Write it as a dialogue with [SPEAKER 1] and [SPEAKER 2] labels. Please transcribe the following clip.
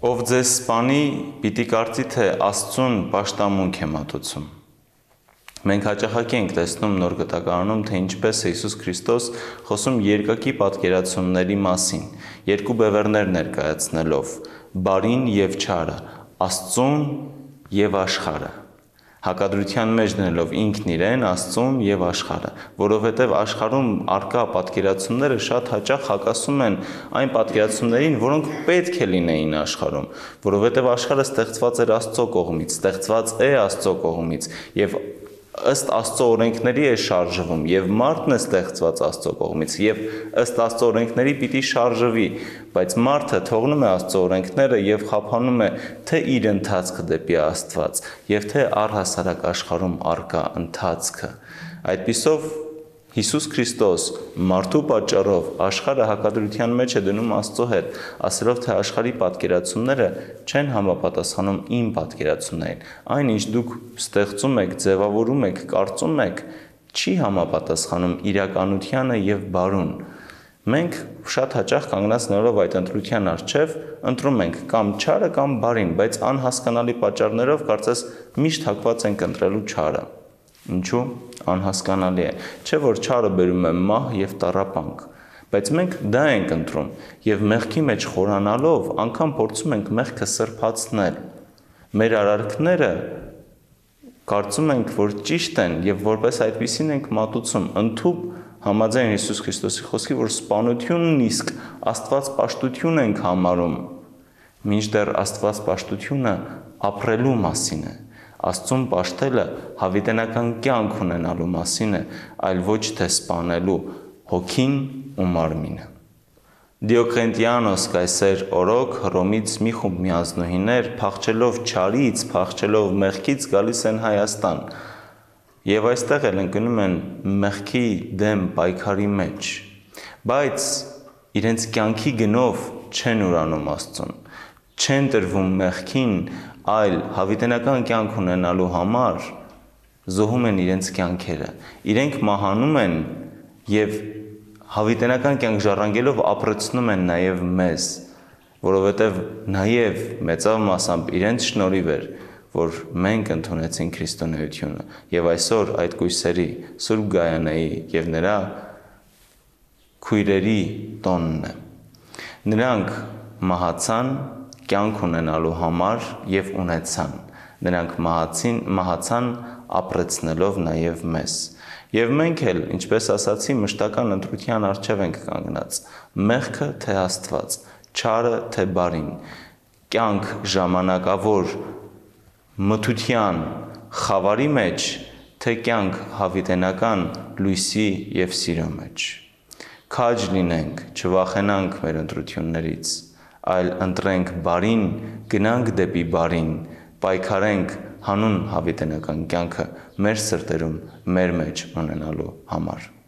[SPEAKER 1] Ով ձեզ սպանի, պիտի կարծի, թե Աստծուն պաշտամունք է մատուցում։ Մենք հաճախակի ենք տեսնում Նոր Գտակարանում, թե ինչպես է Հիսուս Քրիստոս խոսում երկակի պատկերացումների մասին, երկու բևեռներ ներկայացնելով՝ բարին և չարը, Աստծուն և աշխարհը, հակադրության մեջ դնելով ինքն իրեն, Աստծուն և աշխարհը, որովհետև աշխարհում առկա պատկերացումները շատ հաճախ հակասում են այն պատկերացումներին, որոնք պետք է լինեին աշխարհում, որովհետև աշխարհը ստեղծված էր Աստծո կողմից, ստեղծված է Աստծո կողմից և ըստ Աստծո օրենքների է շարժվում, և մարդն է ստեղծված Աստծո կողմից, և ըստ Աստծո օրենքների պիտի շարժվի, բայց մարդը թողնում է Աստծո օրենքները և խափանում է թե իր ընթացքը դեպի Աստված, և թե առհասարակ աշխարհում առկա ընթացքը։ Այդպիսով Հիսուս Քրիստոս մարդու պատճառով աշխարհը հակադրության մեջ է դնում Աստծո հետ, ասելով, թե աշխարհի պատկերացումները չեն համապատասխանում իմ պատկերացումներին։ Այն, ինչ դուք ստեղծում եք, ձևավորում եք, կարծում եք, չի համապատասխանում իրականությանը և բարուն։ Մենք շատ հաճախ կանգնած այդ ընտրության առջև ընտրում ենք կամ չարը կամ բարին, բայց անհասկանալի պատճառներով կարծես միշտ հակված ենք ընտրելու չարը։ Ինչու՞։ Անհասկանալի է, չէ՞ որ չարը բերում է մահ և տառապանք, բայց մենք դա ենք ընտրում և մեղքի մեջ խորանալով անգամ փորձում ենք մեղքը սրբացնել։ Մեր արարքները կարծում ենք, որ ճիշտ են և որպես այդպիսին ենք մատուցում, ընդհուպ համաձայն Հիսուս Քրիստոսի խոսքի, որ սպանությունն իսկ աստվածպաշտություն ենք համարում, մինչդեռ աստվածպաշտությունը ապրելու մասին է։ Աստծուն պաշտելը հավիտենական կյանք ունենալու մասին է, այլ ոչ թե սպանելու հոգին ու մարմինը։ Դիոկլետիանոս կայսեր օրոք Հռոմից մի խումբ միանձնուհիներ, փախչելով չարից, փախչելով մեղքից գալիս են Հայաստան և այստեղ էլ ընկնում են մեղքի դեմ պայքարի մեջ, բայց իրենց կյանքի գնով չեն ուրանում Աստծուն, չեն տրվում մեղքին, այլ հավիտենական կյանք ունենալու համար զոհում են իրենց կյանքերը, իրենք մահանում են և հավիտենական կյանք ժառանգելով ապրեցնում են նաև մեզ, որովհետև նաև մեծավ մասամբ իրենց շնորհիվ էր, որ մենք ընդունեցինք քրիստոնեությունը և այսօր այդ կույսերի Սուրբ Գայանայի և նրա քույրերի տոնն է։ Նրանք մահացան կյանք ունենալու համար և ունեցան, նրանք մահացան ապրեցնելով նաև մեզ։ Եվ մենք էլ, ինչպես ասացի, մշտական ընտրության առջև ենք կանգնած, մեղքը թե Աստված, չարը թե բարին, կյանք ժամանակավոր մթության խավարի մեջ, թե կյանք հավիտենական լույսի և սիրո մեջ։ Քաջ լինենք, չվախենանք մեր ընտրություններից, այլ ընտրենք բարին, գնանք դեպի բարին, պայքարենք հանուն հավիտենական կյանքը մեր սրտերում, մեր մեջ ունենալու համար։